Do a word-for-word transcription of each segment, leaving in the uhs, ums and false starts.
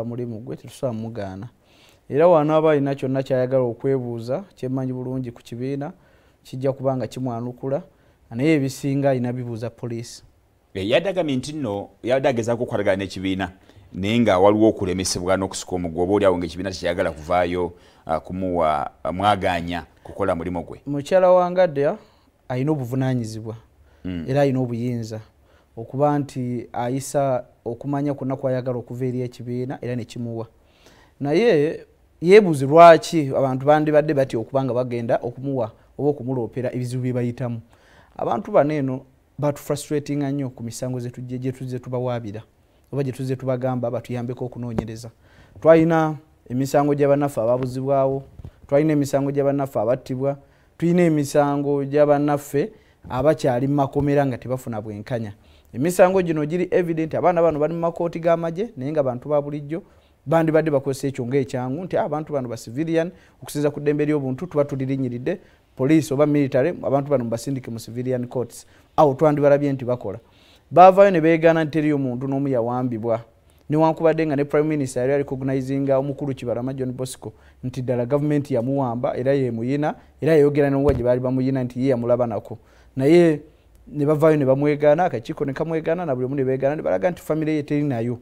mulimu gwe tetusobola mugana era wano aba alina kyonna kyayagala okwebuuza kyemmanyi bulungi ku kibiina kijja kubanga kimwanukula naye ebisinga alina bibuuza poliisi. Yadagamye nti nno yadagezaako okukwatagana n'ekibiina naye nga waliwo okulemesebwa n'okusika omugwa oba oliawo ng'ekibiina tekyayagala kuvaayo uh, kumuwa uh, mwaganya kukola mulimu gwe. Mukyala wa Ngadya alina obuvunaanyizibwa mm. era alina obuyinza okuba nti ayisa okumanya kwonna kwayagala okuva eri ekibiina era ne kimuwa. Naye yeebuuze lwaki abantu bandibadde batya okuba nga bagenda okumuwa oba okumuloopera ebizibu bye bayitamu. Abantu bano eno batu frustrating nnyo ku misango zetu gye tuzze tubawaabira oba gye tuzze tubagamba batuyambeko okunoonyereza. Twalina emisango gy'abannaffe ababuzibwawo, twalina emisango gy'abannaffe abattibwa, tulina emisango gy'abannaffe abakyali mu makomera nga tebafuna bwenkanya. Emisango gino giri evident abaana bano bali mu makooti g'amagye naye nga bantu ba bulijjo bandibadde bakozesa ekyo ng'ekyangu nti abantu bano ba civilian okusinza ku ddembe ly'obuntu tuba tulirinyiridde police oba military abantu bano mbasindike mu civilian courts awo twandibalabye nti bakola. Baavaayo ne beegaana nti teriyo muntu n'omu yawambibwa newankubadde nga ne prime minister yali arecognizinga omukulu Kibalama John Bosco nti ddala gavumenti yamuwamba era ye muyina era yayogera n'owa gye baali bamuyina nti ye yamulaba nako naye ne bavaayo ne bamwegaana akakiiko ne kamwegaana na buli omu ne beegaana ne balaga nti famire ye teri nayo.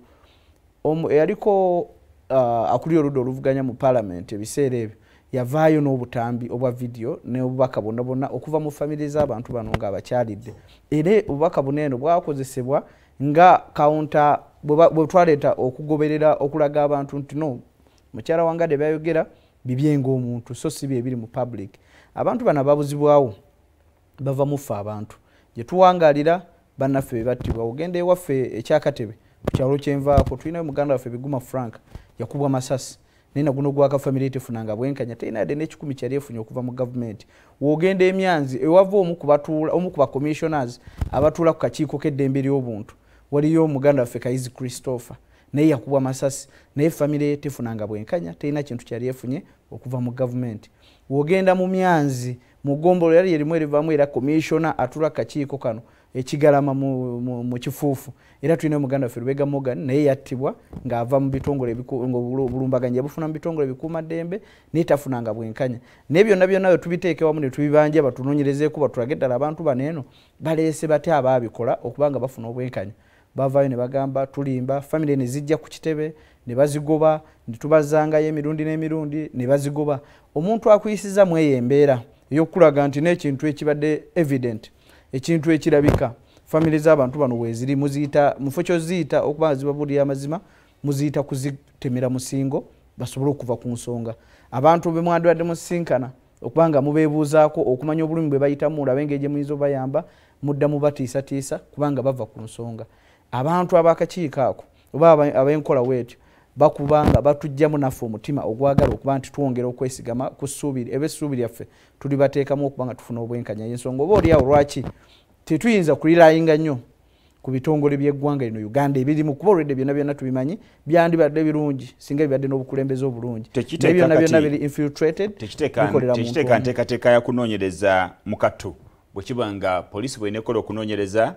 Eyaliko uh, akulira oludda oluvuganya mu parliament ebiseera ebyo yavaayo n'obutambi obwa video n'obubaka bonna bonna okuva mu famire z'abantu bano nga abakyalidde era obubaka buno eno bwakozesebwa nga counter bwe twaleeta okugoberera okulaga abantu nti no mukyala wa Ngadya byayogera bibyenga omuntu so si bye biri mu public. Abantu bano babuzibwawo bava mufa abantu gye tuwangalira bannaffe be battibwa. Ogenda ewaffe ekyakatebe ku kyalo kyenvaako tulinayo muganda waffe Biguma Frank yakubwa masasi naye na guno gwaka famire tefunanga bwenkanya terina yadde n'ekikumi kyali efunye okuva mu gavumenti. Wogenda emyanzi ewava omu ku batuula omu ku ba commissioners abatuula ku kakiiko k'eddembe ly'obuntu waliyo muganda waffe Kayizi Christopher naye yakubwa masasi naye famire tefunanga bwenkanya terina kintu kyali efunye okuva mu gavumenti. Wogenda mu myanzi mu Ggombolo yali erimu erivaamu era commissioner atula kakiiko kano ekigalama mu, mu, mu kifuufu era tulina muganda waffe Lubega Morgan naye yattibwa ng'ava mu bitongole ng'obulumbaganya yabufuna mu bitongole bikuumaddembe naye tafunanga bwenkanya. Naye byonna byonna bwe tubiteeke wamu ne tubibanja batunoonyerezeeko batulage ddala abantu bano eno baleese batya abaabikola okuba nga bafuna obwenkanya. Bavaayo ne bagamba tulimba famire ne zijja ku kitebe ne bazigoba ne tubazangayo emirundi n'emirundi ne bazigoba. Omuntu akuyisiza mu eyo embeera ey'okulaga nti n'ekintu ekibadde evident ekintu ekirabika famire z'abantu bano weeziri muziyita mufo kyoziyita okuba zibabuulira amazima muziyita kuzitemera musingo basobole okuva ku nsonga. Abantu be mwandibadde musinkana okuba nga mubeebuuzaako okumanya obulumi bwe bayitamu olabe engeri gye muyinza obayamba mudda mubatiisatiisa kubanga bava ku nsonga. Abantu ab'akakiiko ako oba ab'enkola bwetyo bakubanga batujjamu naffe omutima ogwagala okuba nti twongera okwesigama ku ssuubiri eb'essuubiri yaffe tuli bateekamu okuba nga tufuna obwenkanya. Y'ensonga oba oliawo lwaki tetuyinza kulirayinga nnyo ku bitongole by'eggwanga lino Uganda ebirimu kuba olwedde byonna byonna tubimanyi byandibadde birungi singa bibadde n'obukulembeze obulungi naye byonna byonna biri infiltrated tekiteeka nteekateeka ya kunoonyereza mu kattu bwe kiba nga poliisi bw'eneekola okunoonyereza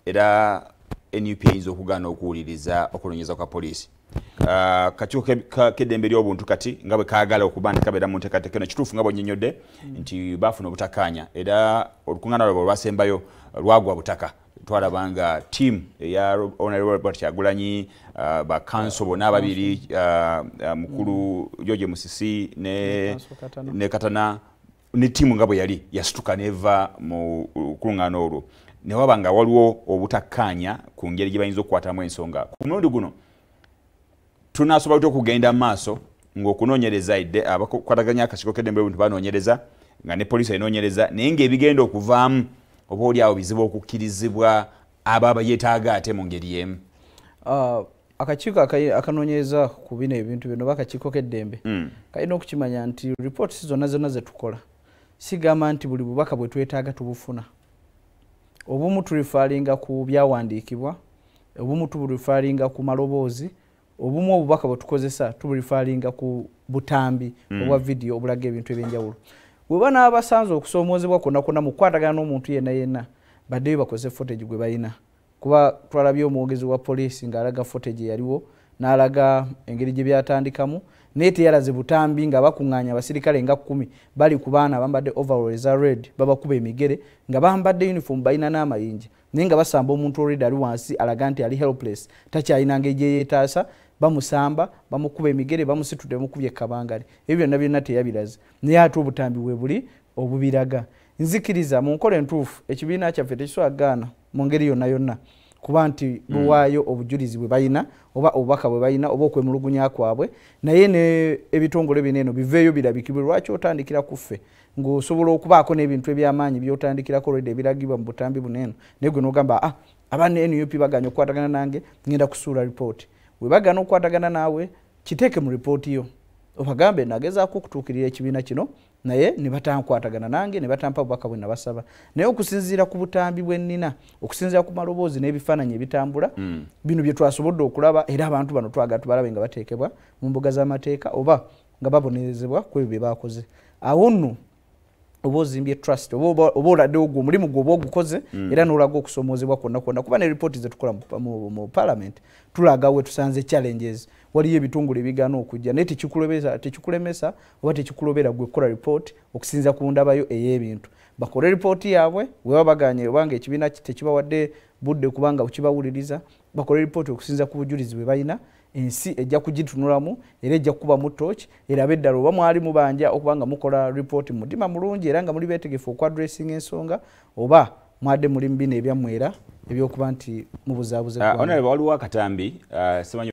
era N U P eyinza okugaana okuwuliriza okunoonyereza kwa poliisi. Uh, kakiiko k'eddembe ly'obuntu kati nga bwe kaagala okuba nti kabeera mu nteekateeka eno kituufu nga bw'onnyonnyodde nti baafuna obutakkaanya era olukuŋŋaana lwabwe olwasembayo lwagwa butaka. Twalaba nga ttiimu eya Honorable Robert Kyagulanyi uh, ba kanso bonna ababiri uh, uh, mukulu George Musisi ne, ne Katana ne ttiimu nga bwe yali yasituka neva mu lukuŋŋaana olwo ne waba nga waliwo obutakkaanya ku ngeri gye bayinza okukwatamu ensonga. Ku mulundi guno tunaasobola tutya okugenda mu maaso ng'okunoonyereza idde abakwataganya akakiiko k'eddembe ly'obuntu banoonyereza nga ne poliisi enoonyereza naye ng'ebigenda okuvaamu oba oli awo bizibu okukkirizibwa aba abayeetaaga ate mu ngeri y'emu. Uh, akakiiko akanoonyereza ku bino ebintu bino oba akakiiko k'eddembe mm. kalina okukimanya nti ripooti zonna zonna ze tukola sigamba nti buli bubaka bwe twetaaga tubufuna. Obumu tulifaalinga ku byawandiikibwa, obumu tulifaalinga ku maloboozi, obumu obubaka bwe tukozesa tulifaalinga ku butambi mm. obwa video obulaga ebintu ebyenjawulo. Bwe bana basanze okusoomoozebwa kwonna kwonna mu kukwatagana n'omuntu yenna yenna baddeyo bakozese footage gwe balina kuba twalabye omwogezi wa poliisi ng'alaga footage yaliwo n'alaga engeri gye byatandikamu naye teyalaze butambi nga bakuŋŋaanya abasirikale nga kkumi bali ku baana bambadde overall eza red babakuba emigere nga bambadde uniform balina n'amayinja naye nga basamba omuntu olwedde ali wansi alaga nti ali helpless takyalina ngeri gye yeetaasa bamusamba bamukuba emigere bamusitudde bamukubye ekabangale ebyo byonna byonna teyabiraze naye ate obutambi bwe buli obubiraga nzikiriza mu nkola entuufu ekibiina kyaffe tekiswagaana mu ngeri yonna yonna kuba nti buwaayo obujulizi bwe balina oba obubaka bwe balina oba okwemulugunya kwabwe naye ne ebitongole bino eno biveeyo birabikibwe lwaki otandikira kuffe ng'osobola okubaako n'ebintu eby'amaanyi by'otandikirako olwedde ebiragibwa mu butambi buno eno naye gwe n'ogamba ah abaana N U P baganya okukwatagana nange ngenda kusuula ripooti bwe bagana okukwatagana naawe kiteeke mu ripooti yo obagambe nagezaako okutuukirira ekibiina kino naye ne batankwatagana nange ne batampa bubaka bwe nabasaba naye okusinziira ku butambi bwe nnina okusinziira ku maloboozi n'ebifaananyi ebitambula mm. bino bye twasobodde okulaba era abantu bano twagala tubalabe nga bateekebwa mu mbuga z'amateeka oba nga babonerezebwa ku ebyo bye baakoze awo nno oba ozimbye trust oba oladdewo gwe omulimu gwe oba ogukoze mm. era n'olaga okusomoozebwa kwonna kwonna kuba ne ripooti ze tukola mu, mu, mu parliament tulaga we tusanze challenges waliyo ebitongole ebigaana okujja naye tekikulemesa tekikulemesa oba tekikulobera gwe kukola ripooti okusinza ku ndabayo ey'ebintu bakole ripooti yaabwe weba baganye obanga ekibiina tekibawadde budde kubanga ukibawuliriza bakole ripooti okusinza ku bujulizi bwe balina ensi ejja kugitunulamu era ejja kuba mu torch era beddalo oba mwali mubanja okubanga mukola report mutima mulungi era nga muli betegefu okwa addressing ensonga oba mwadde muli mbine ebyammwera ebyokuba nti mubuzabuze uh, ona waliwo akatambi uh,